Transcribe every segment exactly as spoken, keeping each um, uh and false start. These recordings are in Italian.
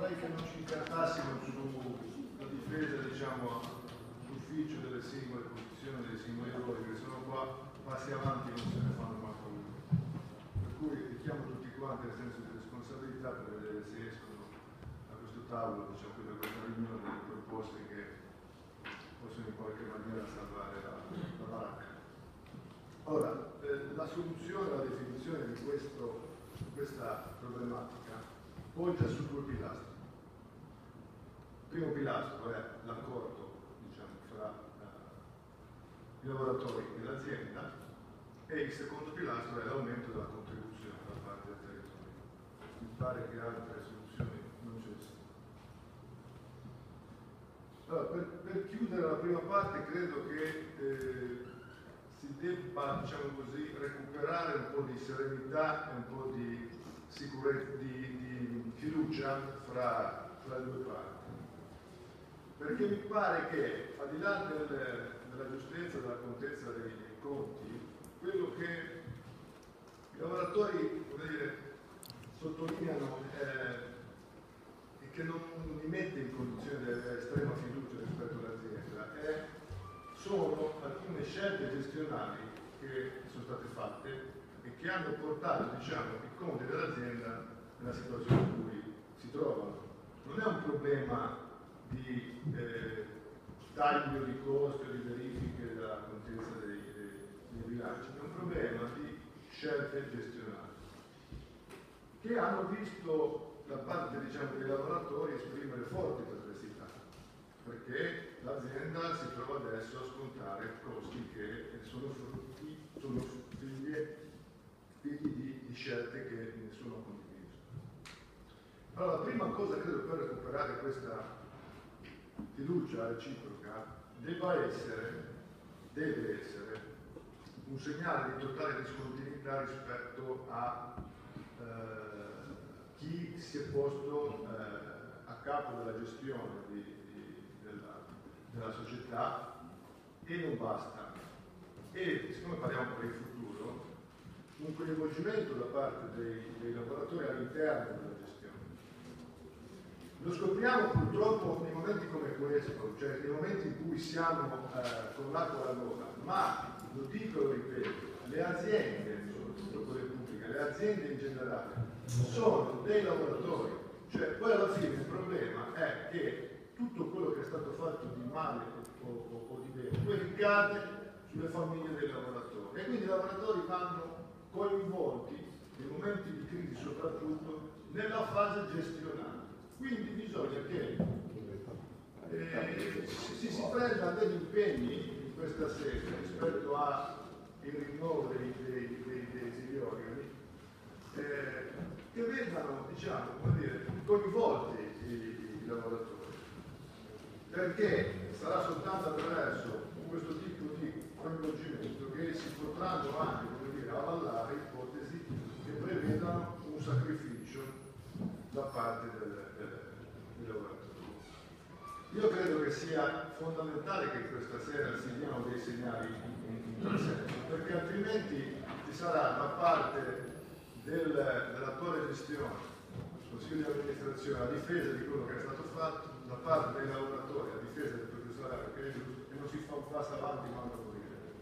vorrei che non ci incantassimo sulla difesa, diciamo, d'ufficio delle singole posizioni, dei singoli ruoli, che sono qua, passi avanti non se ne fanno manco uno. Per cui richiamo tutti quanti nel senso di responsabilità per vedere se escono a questo tavolo, diciamo, da questa riunione, delle proposte che possono in qualche maniera salvare la, la baracca. Ora, eh, la soluzione, la definizione di questo, questa problematica poggia su due pilastri. Il primo pilastro è l'accordo, diciamo, fra eh, i lavoratori e l'azienda, e il secondo pilastro è l'aumento della contribuzione da parte del territorio. Mi pare che altre soluzioni non ce ne siano. Allora, per, per chiudere la prima parte, credo che eh, si debba, diciamo così, recuperare un po' di serenità e un po' di sicurezza, di, di fiducia fra, fra le due parti. Perché mi pare che, al di là del, della giustezza e della contezza dei, dei conti, quello che i lavoratori, come dire, sottolineano eh, e che non li mette in condizione di avere estrema fiducia rispetto all'azienda è, sono alcune scelte gestionali che sono state fatte e che hanno portato, diciamo, i conti dell'azienda nella situazione in cui si trovano. Non è un problema di eh, taglio di costi o di verifiche della contezza dei, dei, dei bilanci, è un problema di scelte gestionali che hanno visto da parte, diciamo, dei lavoratori esprimere forti perplessità, perché l'azienda si trova adesso a scontare costi che sono frutti, sono figli, figli di, di scelte che nessuno ha condiviso. Allora, la prima cosa, credo, per recuperare questa fiducia reciproca debba essere, deve essere un segnale di totale discontinuità rispetto a eh, chi si è posto eh, a capo della gestione di, di, della, della società, e non basta. E siccome parliamo per il futuro, un coinvolgimento da parte dei, dei lavoratori all'interno della gestione. Lo scopriamo purtroppo nei momenti come questo, cioè nei momenti in cui siamo eh, con l'acqua alla gola, ma lo dico e lo ripeto, le aziende, soprattutto quelle pubbliche, le aziende in generale, sono dei lavoratori, cioè poi alla fine il problema è che tutto quello che è stato fatto di male o, o, o di bene poi ricade sulle famiglie dei lavoratori, e quindi i lavoratori vanno coinvolti nei momenti di crisi soprattutto nella fase gestionale. Quindi bisogna che eh, si, si prenda degli impegni in questa sede rispetto al rinnovo dei, dei, dei, degli organi eh, che vedano, diciamo, come dire, coinvolti i, i lavoratori, perché sarà soltanto attraverso questo tipo di coinvolgimento che si potranno anche, come dire, avallare ipotesi che prevedano un sacrificio da parte del, del, dei lavoratori. Io credo che sia fondamentale che questa sera si diano dei segnali in, in tal senso, perché altrimenti ci sarà da parte del, dell'attuale gestione, del Consiglio di amministrazione, a difesa di quello che è stato fatto, da parte dei lavoratori a difesa del proprio salario, che e non si fa un passo avanti quando morire.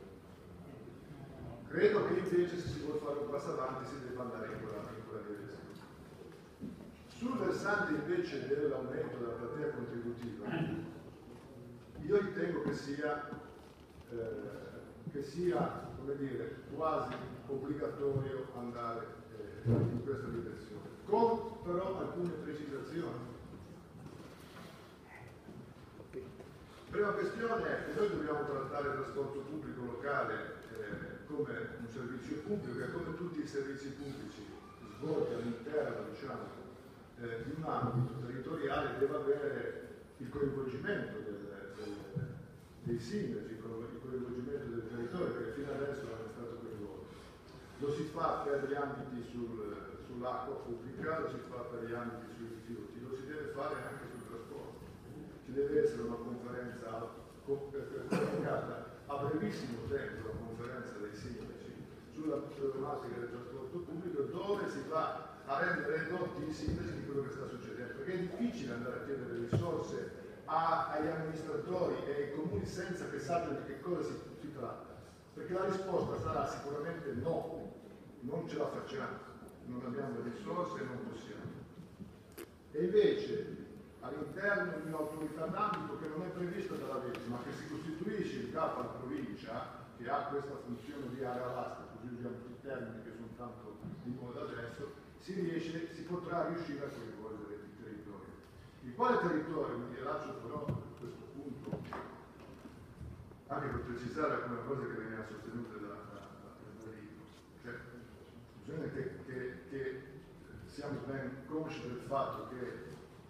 Credo che invece, se si vuole fare un passo avanti, si deve andare in quella, in quella direzione. Sul versante invece dell'aumento della platea contributiva, io ritengo che sia, eh, che sia, come dire, quasi obbligatorio andare eh, in questa direzione, con però alcune precisazioni. Prima questione è che noi dobbiamo trattare il trasporto pubblico locale eh, come un servizio pubblico, e come tutti i servizi pubblici svolti all'interno, diciamo, eh, di un ambito territoriale deve avere il coinvolgimento del, del, dei sindaci, il coinvolgimento del territorio, che fino adesso non è stato coinvolto. Lo si fa per gli ambiti sul, sull'acqua pubblica, lo si fa per gli ambiti sui rifiuti, lo si deve fare anche sul trasporto. Ci deve essere una conferenza convocata a brevissimo tempo, la conferenza dei sindaci sulla problematica del trasporto pubblico, dove si va a rendere edotti i sindaci di quello che sta succedendo, perché difficile andare a chiedere risorse a, agli amministratori e ai comuni senza che sappiano di che cosa si, si tratta, perché la risposta sarà sicuramente no, non ce la facciamo, non abbiamo le risorse e non possiamo. E invece all'interno di un'autorità d'ambito che non è prevista dalla legge, ma che si costituisce in capo alla provincia, che ha questa funzione di area vasta, così usiamo tutti i termini che sono tanto di moda adesso, si riesce, si potrà riuscire a coinvolgere il territorio. Il quale territorio, mi rilascio però a questo punto, anche per precisare alcune cose che venivano sostenute da, da, da Federico, cioè, bisogna che, che, che siamo ben consci del fatto che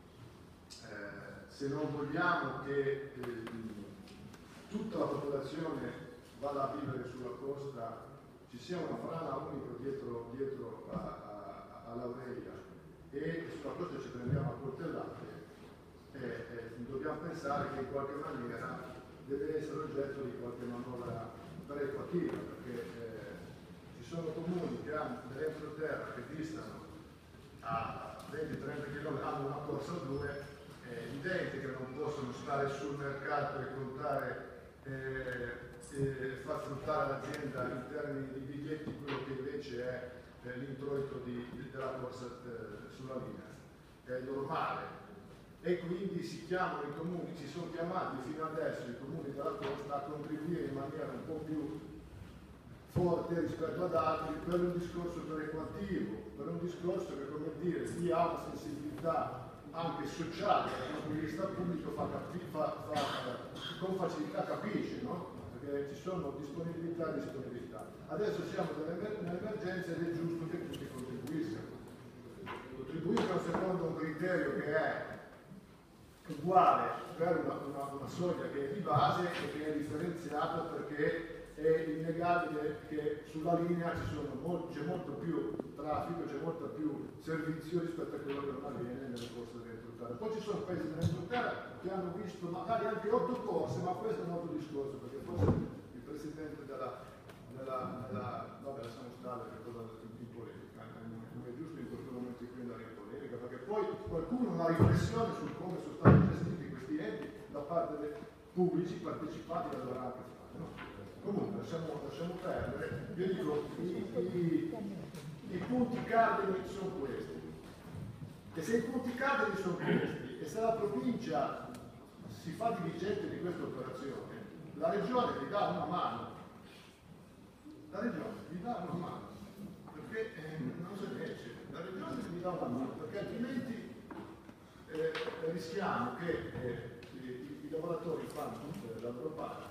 eh, se non vogliamo che eh, tutta la popolazione vada a vivere sulla costa, ci sia una frana unica dietro, dietro a, a, all'Aurelia e sulla costa ci prendiamo a coltellate, eh, eh, dobbiamo pensare che in qualche maniera deve essere oggetto di qualche manovra perequativa, perché eh, ci sono comuni che hanno delle entroterra che distano a venti trenta chilometri, hanno una corsa a due, è evidente che non possono stare sul mercato e contare eh, e far fruttare l'azienda in termini di biglietti quello che invece è eh, l'introito di, di, della corsa eh, sulla linea. È normale. E quindi si chiamano i comuni, si sono chiamati fino adesso i comuni della costa a contribuire in maniera un po' più forte rispetto ad altri per un discorso perequativo, per un discorso che, come dire, chi ha una sensibilità anche sociale dal punto di vista pubblico fa, fa, fa, con facilità capisce, no? Perché ci sono disponibilità e disponibilità. Adesso siamo nell'emergenza ed è giusto che tutti contribuiscano. Contribuiscano secondo un criterio che è uguale per una, una, una soglia che è di base e che è differenziata, perché è innegabile che sulla linea c'è molto, molto più traffico, c'è molto più servizio rispetto a quello che non avviene nelle corse dell'entroterra. Poi ci sono paesi dell'entroterra che hanno visto magari anche otto corse, ma questo è un altro discorso, perché forse il presidente della, della, della vabbè, lasciamo stare che cosa in polemica, non è giusto in questo momento qui andare in polemica, perché poi qualcuno ha una riflessione su come sono stati gestiti questi enti da parte dei pubblici partecipati dalla Ranca. No? Comunque lasciamo, lasciamo perdere. Io dico i, i, i punti cardini sono questi, e se i punti cardini sono questi e se la provincia si fa dirigente di questa operazione, la regione gli dà una mano, la regione gli dà una mano, perché eh, non se ne esce, la regione gli dà una mano, perché altrimenti eh, rischiamo che eh, i, i lavoratori fanno eh, la loro parte.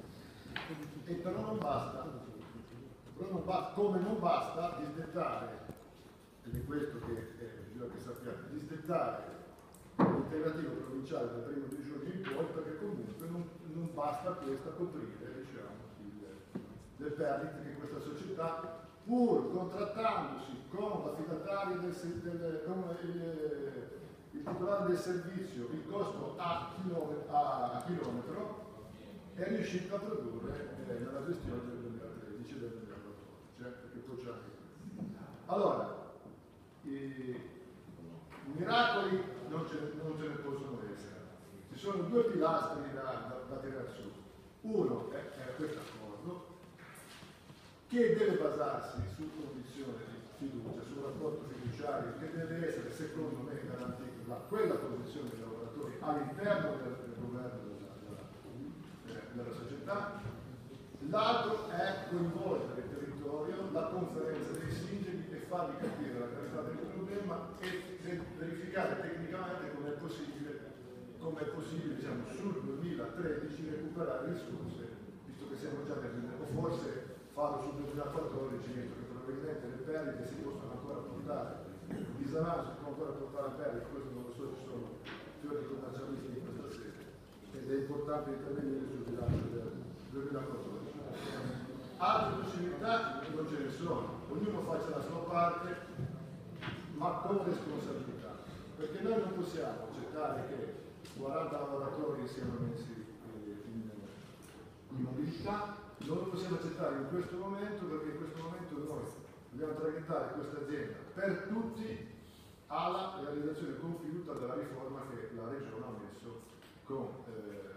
E però non basta, però non basta, come non basta disdettare, ed è questo che eh, bisogna che sappiate, disdettare l'integrativo provinciale dal primo di giugno in poi, perché comunque non, non basta questo a coprire, diciamo, il, le perdite che questa società, pur contrattandosi con l'affidatario del, del con il, il titolare del servizio, il costo a chilometro, a, a chilometro è riuscito a produrre eh, nella gestione del duemilatredici e del duemilaquattordici, cioè, perché poi c'è anche questo. Allora, i miracoli non ce, non ce ne possono essere. Ci sono due pilastri da, da, da tirare su. Uno è, è questo accordo, che deve basarsi su condizione di fiducia, su un rapporto fiduciario che deve essere, secondo me, garantito da quella posizione dei lavoratori all'interno del, del governo della società. L'altro è coinvolgere il territorio, la conferenza dei sindaci e fargli capire la gravità del problema e verificare tecnicamente come è possibile, come è possibile diciamo, sul duemilatredici recuperare risorse, visto che siamo già nel o forse farlo sul duemilaquattordici, visto che probabilmente le perdite si possono ancora portare, il disavanzo si può ancora portare a perdite, questo non lo so, ci sono fiori commercialisti di questa sera. Ed è importante intervenire sul bilancio del duemilaquattordici. Altre possibilità non ce ne sono, ognuno faccia la sua parte, ma con responsabilità, perché noi non possiamo accettare che quaranta lavoratori siano messi in, in mobilità, non lo possiamo accettare in questo momento, perché in questo momento noi dobbiamo traghettare questa azienda per tutti alla realizzazione compiuta della riforma compromesso con eh,